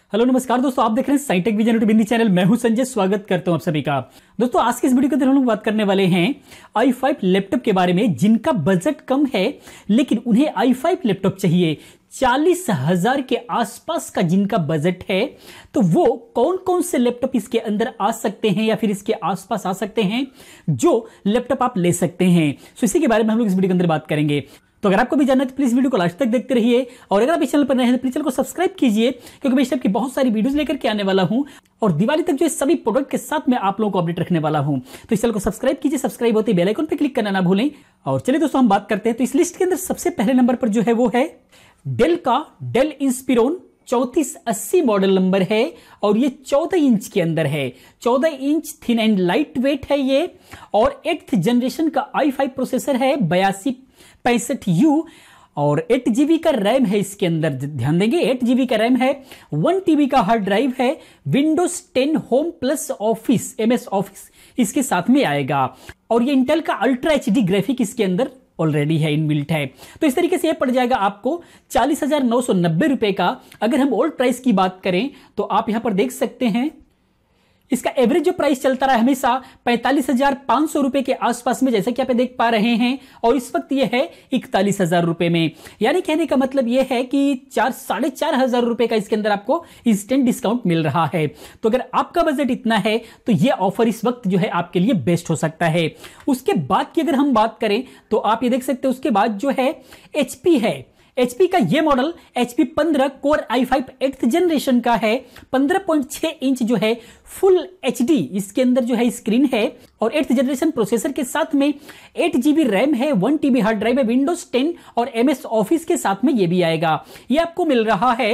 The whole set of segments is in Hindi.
हेलो नमस्कार दोस्तों, आप देख रहे हैं Scitech vision YouTube Hindi channel. मैं हूं संजय, स्वागत करता हूं आप सभी का। दोस्तों आज के इस वीडियो के अंदर हम लोग बात करने वाले हैं i5 लैपटॉप के बारे में, जिनका बजट कम है लेकिन उन्हें i5 लैपटॉप चाहिए। 40,000 के आसपास का जिनका बजट है, तो वो कौन कौन से लैपटॉप इसके अंदर आ सकते हैं या फिर इसके आसपास आ सकते हैं जो लैपटॉप आप ले सकते हैं। तो इसी के बारे में हम लोग इस वीडियो के अंदर बात करेंगे। तो अगर आपको भी जानना है तो प्लीज वीडियो को लास्ट तक देखते रहिए, और अगर आप इस चैनल पर नए हैं तो प्लीज चैनल को सब्सक्राइब कीजिए, क्योंकि मैं इस टाइप की बहुत सारी वीडियोस लेकर के आने वाला हूं और दिवाली तक जो इस सभी प्रोडक्ट के साथ मैं आप लोगों को अपडेट रखने वाला हूं। तो इस चैनल को सब्सक्राइब कीजिए, सब्सक्राइब होते ही बेल आइकन पर क्लिक करना ना भूलें। और चलिए दोस्तों हम बात करते हैं। तो इस लिस्ट के अंदर सबसे पहले नंबर पर जो है वो है डेल का डेल इंस्पिरोन 3480 मॉडल नंबर है, और ये 14 इंच के अंदर है। 14 inch thin and lightweight है ये, और 8th जनरेशन का i5 प्रोसेसर है 8265U, और 8 GB का रैम है इसके अंदर। ध्यान देंगे 8 GB का रैम है, 1 TB का हार्ड ड्राइव है, Windows 10 home plus office MS office इसके साथ में आएगा, और ये इंटेल का अल्ट्रा HD ग्राफिक इसके अंदर ऑलरेडी है, इनबिल्ट है। तो इस तरीके से ये पड़ जाएगा आपको 40,990 रुपए का। अगर हम ओल्ड प्राइस की बात करें तो आप यहां पर देख सकते हैं इसका एवरेज जो प्राइस चलता रहा है हमेशा 45,500 रुपए के आसपास में, जैसे कि आप देख पा रहे हैं, और इस वक्त ये है 41,000 रुपए में। यानी कहने का मतलब ये है कि 4,500 रुपए का इसके अंदर आपको इंस्टेंट डिस्काउंट मिल रहा है। तो अगर आपका बजट इतना है तो ये ऑफर इस वक्त जो है आपके लिए बेस्ट हो सकता है। उसके बाद की अगर हम बात करें तो आप ये देख सकते हैं, उसके बाद जो है HP है। HP का ये model HP 15 core i5 8th generation का है। 15.6 इंच जो है फुल HD इसके अंदर जो है स्क्रीन है, और 8th जनरेशन प्रोसेसर के साथ में 8 GB रैम है, 1 TB हार्ड ड्राइव है, विंडोज 10 और MS ऑफिस के साथ में ये भी आएगा। ये आपको मिल रहा है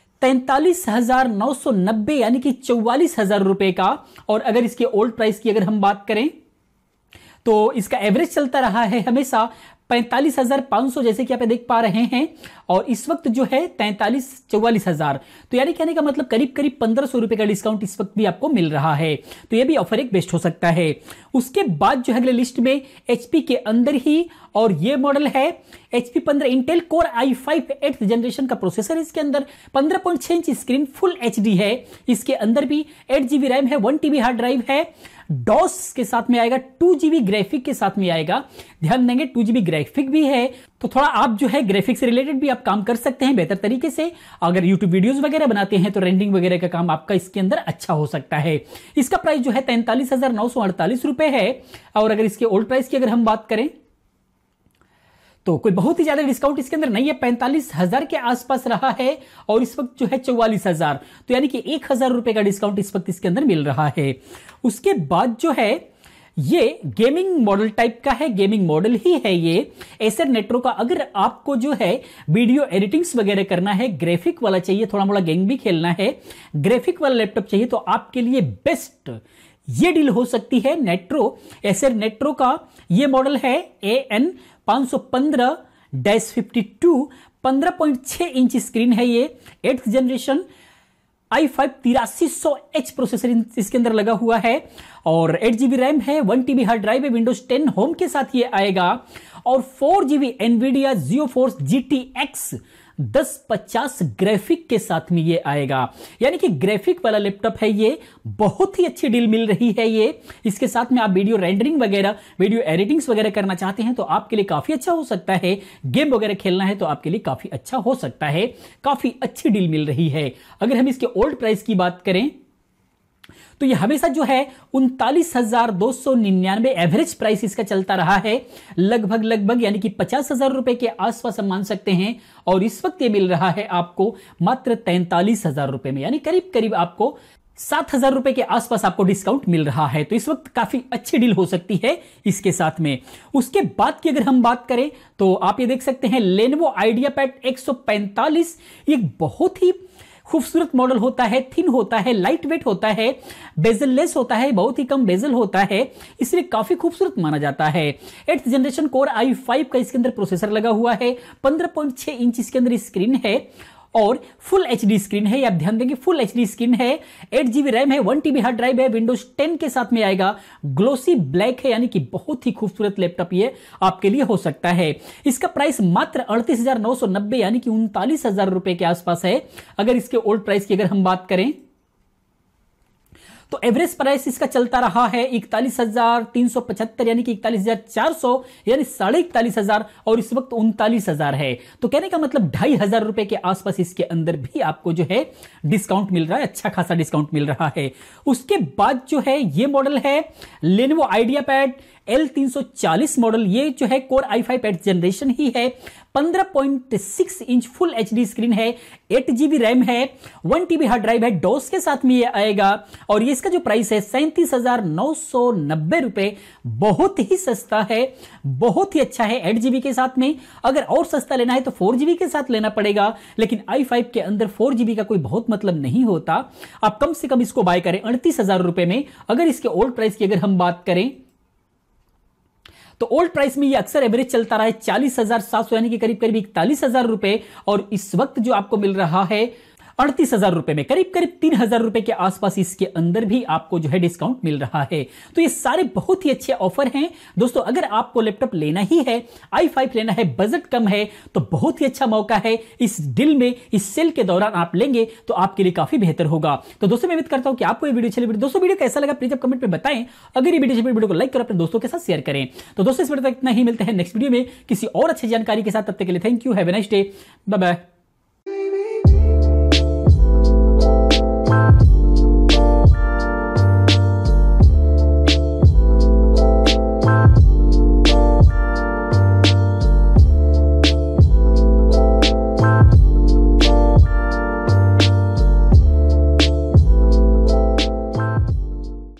43,990 यानी कि 44,000 रुपए का। और अगर इसके ओल्ड प्राइस की अगर हम बात करें तो इसका एवरेज चलता रहा है हमेशा 45,500, जैसे कि आप देख पा रहे हैं, और इस वक्त जो है 44,000। तो यानी कहने का मतलब करीब करीब 1,500 रुपए का डिस्काउंट इस वक्त भी आपको मिल रहा है। तो यह भी ऑफर एक बेस्ट हो सकता है। उसके बाद जो है अगले लिस्ट में HP के अंदर ही, और ये मॉडल है HP 15 Intel core i5 8th generation का प्रोसेसर इसके अंदर, 15.6 इंच स्क्रीन फुल HD है। इसके अंदर भी 8 GB रैम है, 1 TB हार्ड ड्राइव है, DOS के साथ में आएगा, 2 GB ग्राफिक के साथ में आएगा। ध्यान देंगे 2 GB ग्राफिक भी है, तो थोड़ा आप जो है ग्राफिक से रिलेटेड भी आप काम कर सकते हैं बेहतर तरीके से। अगर YouTube वीडियोस वगैरह बनाते हैं तो रेंडरिंग वगैरह का काम आपका इसके अंदर अच्छा हो सकता है। इसका प्राइस जो है 43,948 रुपए है, और अगर इसके ओल्ड प्राइस की अगर हम बात करें तो कोई बहुत ही ज्यादा डिस्काउंट इसके अंदर नहीं है, 45,000 के आसपास रहा है, और इस वक्त जो है 44,000। तो यानी कि 1,000 रुपए का डिस्काउंट इस वक्त इसके अंदर मिल रहा है। उसके बाद जो है ये गेमिंग मॉडल टाइप का है, गेमिंग मॉडल ही है ये एसर नेट्रो का। अगर आपको जो है वीडियो एडिटिंग्स वगैरह करना है, ग्राफिक वाला चाहिए, थोड़ा मोड़ा गेम भी खेलना है, ग्राफिक वाला लैपटॉप चाहिए, तो आपके लिए बेस्ट ये डील हो सकती है नेट्रो, एसर नेट्रो का ये मॉडल है AN 515-52, 15.6 इंच स्क्रीन है ये, 8th generation i5 8300H processor इसके अंदर लगा हुआ है, और 8 GB रैम है, 1 TB हार्ड ड्राइव है, विंडोज 10 होम के साथ ये आएगा, और 4 GB NVIDIA GeForce GTX 1050 graphic के साथ में ये आएगा। यानी कि ग्राफिक वाला लैपटॉप है ये, बहुत ही अच्छी डील मिल रही है ये। इसके साथ में आप वीडियो रेंडरिंग वगैरह, वीडियो एडिटिंग्स वगैरह करना चाहते हैं तो आपके लिए काफी अच्छा हो सकता है। गेम वगैरह खेलना है तो आपके लिए काफी अच्छा हो सकता है। काफी अच्छी डील मिल रही है। अगर हम इसके ओल्ड प्राइस की बात करें तो ये हमेशा जो है 39,299 एवरेज प्राइस इसका चलता रहा है, लगभग यानी कि 50,000 रुपए के आसपास हम मान सकते हैं, और इस वक्त ये मिल रहा है आपको मात्र 43,000 रुपए में, यानी करीब करीब आपको 7,000 रुपए के आसपास आपको डिस्काउंट मिल रहा है। तो इस वक्त काफी अच्छी डील हो सकती है इसके साथ में। उसके बाद की अगर हम बात करें तो आप ये देख सकते हैं Lenovo IdeaPad 145, ये बहुत ही खूबसूरत मॉडल होता है, थिन होता है, लाइट वेट होता है, बेजल लेस होता है, बहुत ही कम बेजल होता है, इसलिए काफी खूबसूरत माना जाता है। 8th जनरेशन कोर i5 का इसके अंदर प्रोसेसर लगा हुआ है, 15.6 इंच इसके अंदर स्क्रीन है, और फुल एचडी स्क्रीन है। आप ध्यान देंगे फुल एचडी स्क्रीन है, 8 GB रैम है, 1 TB हार्ड ड्राइव है, विंडोज 10 के साथ में आएगा, ग्लोसी ब्लैक है, यानी कि बहुत ही खूबसूरत लैपटॉप ये आपके लिए हो सकता है। इसका प्राइस मात्र 38,990 यानी कि 39,000 रुपए के आसपास है। अगर इसके ओल्ड प्राइस की अगर हम बात करें तो एवरेज प्राइस इसका चलता रहा है 41,375 यानी कि 41,400 यानी 41,500 और इस वक्त 39,000 है। तो कहने का मतलब 2,500 रुपए के आसपास इसके अंदर भी आपको जो है डिस्काउंट मिल रहा है, अच्छा खासा डिस्काउंट मिल रहा है। उसके बाद जो है ये मॉडल है Lenovo IdeaPad L340 मॉडल। ये जो है कोर i5 8th जनरेशन ही है, 15.6 इंच फुल एचडी स्क्रीन है, 8 GB रैम है, 1 TB हार्ड ड्राइव है, डोस के साथ में ये आएगा और ये इसका जो प्राइस है 37,990 रुपए, बहुत ही सस्ता है, बहुत ही अच्छा है 8 GB के साथ में। अगर और सस्ता लेना है तो 4 GB के साथ लेना पड़ेगा, लेकिन i5 के अंदर 4 GB का कोई बहुत मतलब नहीं होता। आप कम से कम इसको बाय करें 38,000 रुपए में। अगर इसके ओल्ड प्राइस की अगर हम बात करें तो ओल्ड प्राइस में ये अक्सर एवरेज चलता रहा है 40,700 यानी कि करीब करीब 41,000 रुपए, और इस वक्त जो आपको मिल रहा है 38,000 रुपए में, करीब करीब 3,000 रुपए के आसपास इसके अंदर भी आपको जो है डिस्काउंट मिल रहा है। तो ये सारे बहुत ही अच्छे ऑफर हैं दोस्तों। अगर आपको लैपटॉप लेना ही है, i5 लेना है, बजट कम है, तो बहुत ही अच्छा मौका है इस डील में, इस सेल के दौरान आप लेंगे तो आपके लिए काफी बेहतर होगा। तो दोस्तों मैं उम्मीद करता हूं कि आपको ये वीडियो अच्छी लगी। दोस्तों वीडियो कैसा लगा प्लीज आप कमेंट में बताएं। अगर ये वीडियो को लाइक करो, अपने दोस्तों के साथ शेयर करें। तो दोस्तों इस वीडियो तक इतना ही, मिलते हैं नेक्स्ट वीडियो में किसी और अच्छी जानकारी के साथ। तब तक के लिए thank you, have a nice day, bye bye.